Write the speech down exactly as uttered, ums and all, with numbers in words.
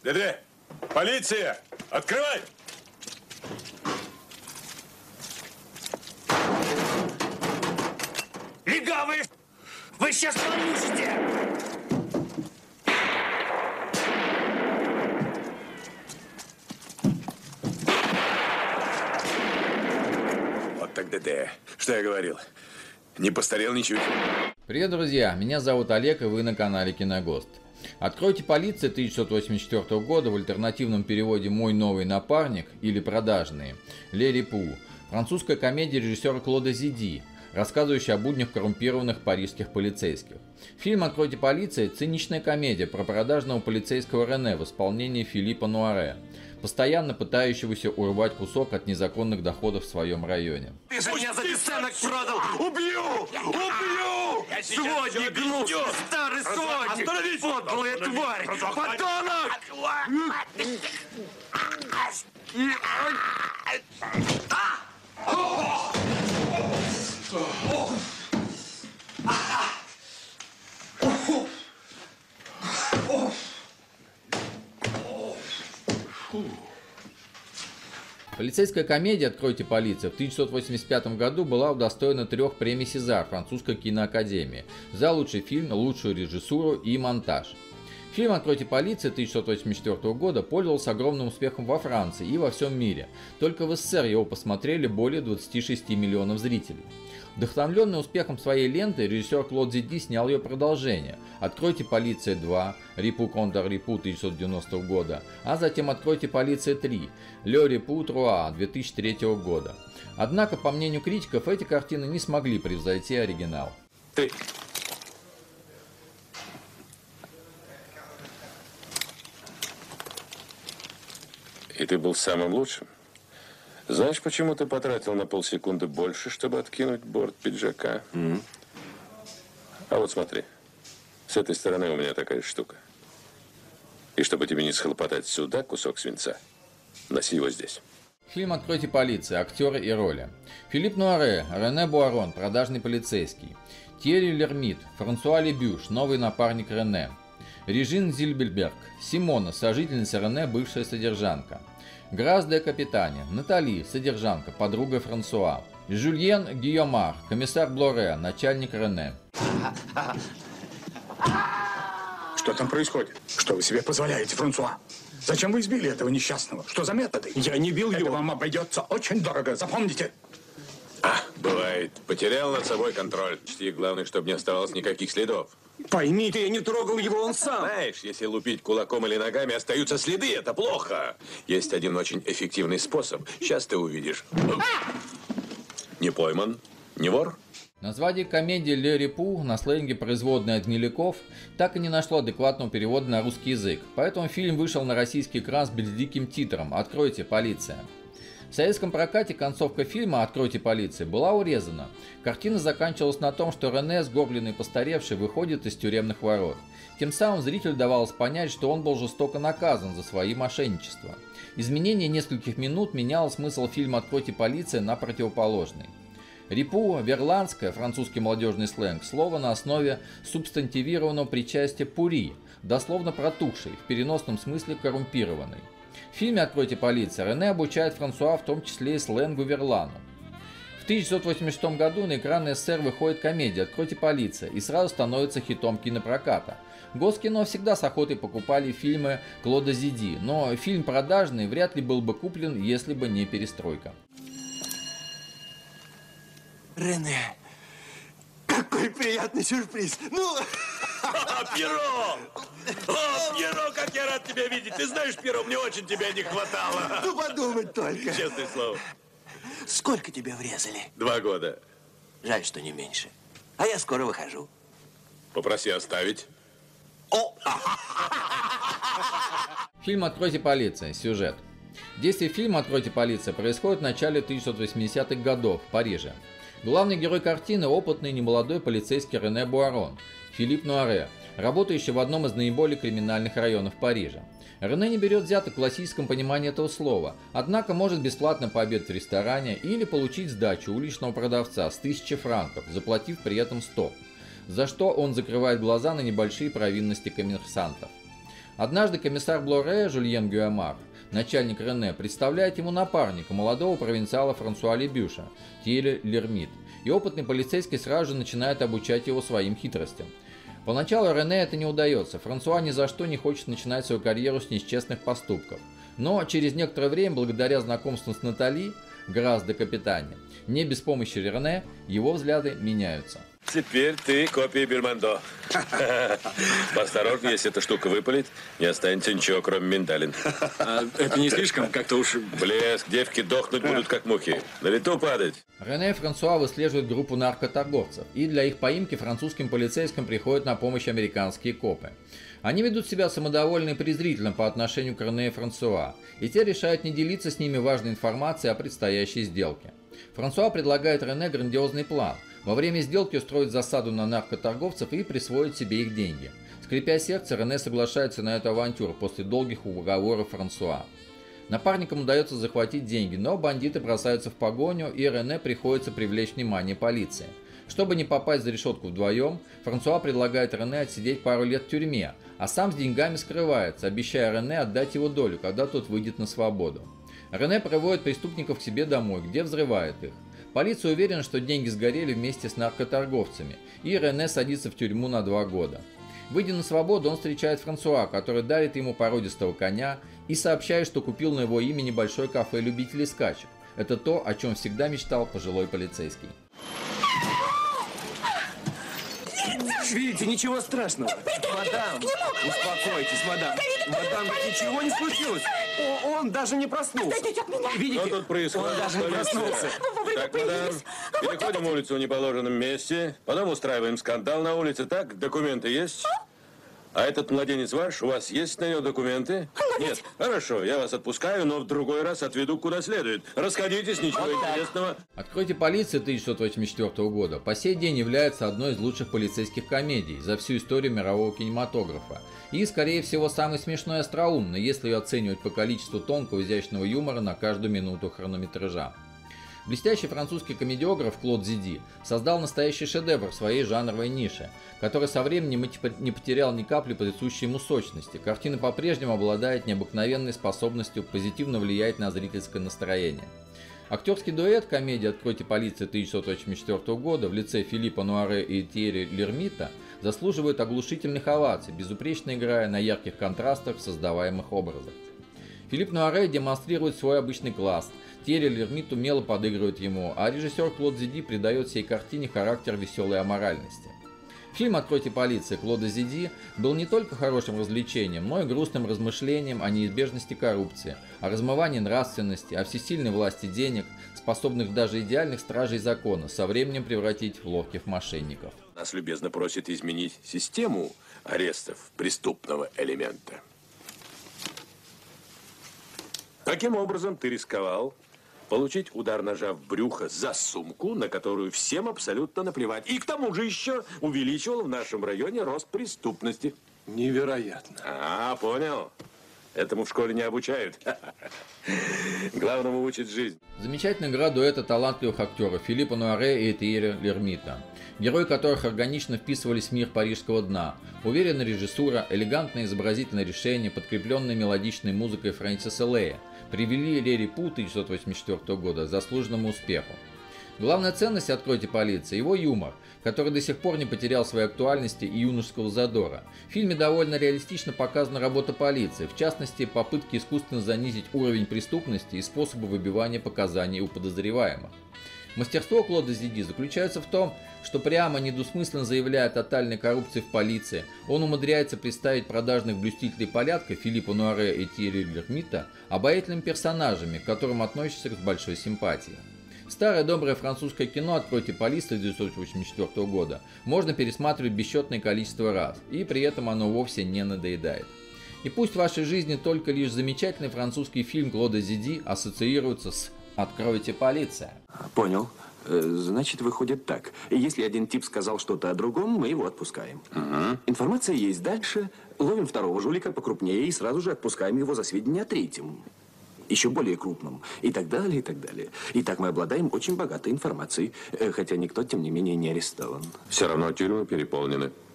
Деде, полиция! Открывай! Легавые! Вы сейчас получите! Вот так, Деде. Что я говорил? Не постарел ничуть. Привет, друзья! Меня зовут Олег, и вы на канале Киногост. «Откройте полиция» тысяча девятьсот восемьдесят четвёртого года в альтернативном переводе «Мой новый напарник» или «Продажные» Ле Репу. Французская комедия режиссера Клода Зиди, рассказывающая о буднях коррумпированных парижских полицейских. Фильм «Откройте полиция» – циничная комедия про продажного полицейского Рене в исполнении Филиппа Нуаре, постоянно пытающегося урвать кусок от незаконных доходов в своем районе. Ты же меня за бесценок продал! Убью! Убью! Сводник глупый! Старый сводник! Подлая тварь! Подонок! Полицейская комедия «Откройте полицию» в тысяча девятьсот восемьдесят пятом году была удостоена трех премий «Сезар» французской киноакадемии за лучший фильм, лучшую режиссуру и монтаж. Фильм «Откройте полицию» тысяча девятьсот восемьдесят четвёртого года пользовался огромным успехом во Франции и во всем мире. Только в СССР его посмотрели более двадцати шести миллионов зрителей. Вдохновленный успехом своей ленты, режиссер Клод Зиди снял ее продолжение «Откройте полиция два» Репу контр Репу тысяча девятьсот девяностого года, а затем «Откройте полиция три» Ле Репу Труа две тысячи третьего года. Однако, по мнению критиков, эти картины не смогли превзойти оригинал. Ты. И ты был самым лучшим? Знаешь, почему ты потратил на полсекунды больше, чтобы откинуть борт пиджака? Mm-hmm. А вот смотри. С этой стороны у меня такая штука. И чтобы тебе не схлопотать сюда кусок свинца, носи его здесь. Фильм «Откройте полицию», актеры и роли. Филипп Нуаре, Рене Буарон, продажный полицейский. Тьерри Лермит, Франсуа Лебюш, новый напарник Рене. Режин Зильберберг, Симона, сожительница Рене, бывшая содержанка. Грас де Капитане, Натали, содержанка, подруга Франсуа. Жюльен Гийомар, комиссар Блоре, начальник Рене. Что там происходит? Что вы себе позволяете, Франсуа? Зачем вы избили этого несчастного? Что за методы? Я не бил его. Это вам обойдется очень дорого, запомните. А, бывает. Потерял над собой контроль. И главное, чтобы не оставалось никаких следов. Пойми ты, я не трогал его, он сам. Знаешь, если лупить кулаком или ногами, остаются следы, это плохо. Есть один очень эффективный способ. Сейчас ты увидишь. Не пойман, не вор. Название комедии «Ле Репу» на сленге производная от гниляков так и не нашло адекватного перевода на русский язык, поэтому фильм вышел на российский экран с безликим титром «Откройте полиция». В советском прокате концовка фильма «Откройте полиция» была урезана. Картина заканчивалась на том, что Рене, сгорбленный и постаревший, выходит из тюремных ворот. Тем самым зрителю давалось понять, что он был жестоко наказан за свои мошенничества. Изменение нескольких минут меняло смысл фильма «Откройте полиция» на противоположный. Репу – верландское, французский молодежный сленг, слово на основе субстантивированного причастия «пури», дословно протухший, в переносном смысле коррумпированный. В фильме «Откройте полицию» Рене обучает Франсуа в том числе и сленгу верлану. В тысяча девятьсот восемьдесят шестом году на экраны СССР выходит комедия «Откройте полиция» и сразу становится хитом кинопроката. Госкино всегда с охотой покупали фильмы Клода Зиди, но фильм «Продажный» вряд ли был бы куплен, если бы не перестройка. Рене, какой приятный сюрприз! Ну... О, Пьеро! О, Пьеро, как я рад тебя видеть! Ты знаешь, Пьеро, мне очень тебя не хватало. Ну, подумать только. Честное слово. Сколько тебя врезали? Два года. Жаль, что не меньше. А я скоро выхожу. Попроси оставить. О! Фильм «Откройте полиция». Сюжет. Действие фильма «Откройте полиция» происходит в начале тысяча девятьсот восьмидесятых годов в Париже. Главный герой картины – опытный немолодой полицейский Рене Буарон, Филипп Нуаре, работающий в одном из наиболее криминальных районов Парижа. Рене не берет взяток в классическом понимании этого слова, однако может бесплатно пообедать в ресторане или получить сдачу уличного продавца с тысячи франков, заплатив при этом сто, за что он закрывает глаза на небольшие провинности коммерсантов. Однажды комиссар Блоре Жюльен Гюэмар, начальник Рене, представляет ему напарника, молодого провинциала Франсуа Лебюша, Тьерри Лермит, и опытный полицейский сразу же начинает обучать его своим хитростям. Поначалу Рене это не удается, Франсуа ни за что не хочет начинать свою карьеру с несчастных поступков. Но через некоторое время, благодаря знакомству с Натали, Грас де Капитане, не без помощи Рене, его взгляды меняются. Теперь ты копия Бельмондо. Осторожно, если эта штука выпалит, не останется ничего, кроме миндалин. А это не слишком? Как-то уж... Блеск, девки дохнуть будут, как мухи. На лету падать. Рене и Франсуа выслеживают группу наркоторговцев, и для их поимки французским полицейским приходят на помощь американские копы. Они ведут себя самодовольно и презрительно по отношению к Рене и Франсуа, и те решают не делиться с ними важной информацией о предстоящей сделке. Франсуа предлагает Рене грандиозный план. Во время сделки устроить засаду на наркоторговцев и присвоить себе их деньги. Скрипя сердце, Рене соглашается на эту авантюру после долгих уговоров Франсуа. Напарникам удается захватить деньги, но бандиты бросаются в погоню, и Рене приходится привлечь внимание полиции. Чтобы не попасть за решетку вдвоем, Франсуа предлагает Рене отсидеть пару лет в тюрьме, а сам с деньгами скрывается, обещая Рене отдать его долю, когда тот выйдет на свободу. Рене проводит преступников к себе домой, где взрывает их. Полиция уверена, что деньги сгорели вместе с наркоторговцами, и Рене садится в тюрьму на два года. Выйдя на свободу, он встречает Франсуа, который дарит ему породистого коня и сообщает, что купил на его имя небольшое кафе любителей скачек. Это то, о чем всегда мечтал пожилой полицейский. Видите, ничего страшного. Мадам, успокойтесь, мадам. Мадам, ничего не случилось. О, он даже не проснулся. Видите, Что тут происходит? он даже не проснулся. Так, мадам, переходим улицу в неположенном месте, потом устраиваем скандал на улице. Так, документы есть? А этот младенец ваш? У вас есть на него документы? Нет. Хорошо, я вас отпускаю, но в другой раз отведу куда следует. Расходитесь, ничего интересного. «Откройте полицию» тысяча девятьсот восемьдесят четвёртого года по сей день является одной из лучших полицейских комедий за всю историю мирового кинематографа. И, скорее всего, самый смешной и остроумный, если ее оценивать по количеству тонкого изящного юмора на каждую минуту хронометража. Блестящий французский комедиограф Клод Зиди создал настоящий шедевр в своей жанровой нише, который со временем не потерял ни капли присущей ему сочности. Картина по-прежнему обладает необыкновенной способностью позитивно влиять на зрительское настроение. Актерский дуэт комедии «Откройте полицию» тысяча девятьсот восемьдесят четвёртого года в лице Филиппа Нуаре и Тьерри Лермита заслуживает оглушительных оваций, безупречно играя на ярких контрастах в создаваемых образах. Филипп Нуаре демонстрирует свой обычный класс, Тьерри Лермит умело подыгрывает ему, а режиссер Клод Зиди придает всей картине характер веселой аморальности. Фильм «Откройте полицию» Клода Зиди был не только хорошим развлечением, но и грустным размышлением о неизбежности коррупции, о размывании нравственности, о всесильной власти денег, способных даже идеальных стражей закона со временем превратить в ловких мошенников. Нас любезно просит изменить систему арестов преступного элемента. Каким образом ты рисковал получить удар ножа в брюхо за сумку, на которую всем абсолютно наплевать, и к тому же еще увеличивал в нашем районе рост преступности? Невероятно. А, понял. Этому в школе не обучают. Главному учит жизнь. Замечательная игра дуэта талантливых актеров Филиппа Нуаре и Тьерри Лермита, герои которых органично вписывались в мир парижского дна. Уверенная режиссура, элегантное изобразительное решение, подкрепленное мелодичной музыкой Фрэнсиса Лея, привели Ле Репу тысяча девятьсот восемьдесят четвёртого года к заслуженному успеху. Главная ценность «Откройте полицию» — его юмор, который до сих пор не потерял своей актуальности и юношеского задора. В фильме довольно реалистично показана работа полиции, в частности, попытки искусственно занизить уровень преступности и способы выбивания показаний у подозреваемых. Мастерство Клода Зиди заключается в том, что прямо недвусмысленно заявляя о тотальной коррупции в полиции, он умудряется представить продажных блюстителей порядка Филиппа Нуаре и Тьерри Лермита обаятельными персонажами, к которым относишься с большой симпатией. Старое доброе французское кино «Откройте полицию» тысяча девятьсот восемьдесят четвёртого года можно пересматривать бесчетное количество раз, и при этом оно вовсе не надоедает. И пусть в вашей жизни только лишь замечательный французский фильм Клода Зиди ассоциируется с «Откройте полиция». Понял. Значит, выходит так. Если один тип сказал что-то о другом, мы его отпускаем. Угу. Информация есть дальше. Ловим второго жулика покрупнее и сразу же отпускаем его за сведения о третьем. Еще более крупном. И так далее, и так далее. Итак, мы обладаем очень богатой информацией. Хотя никто, тем не менее, не арестован. Все равно тюрьмы переполнены.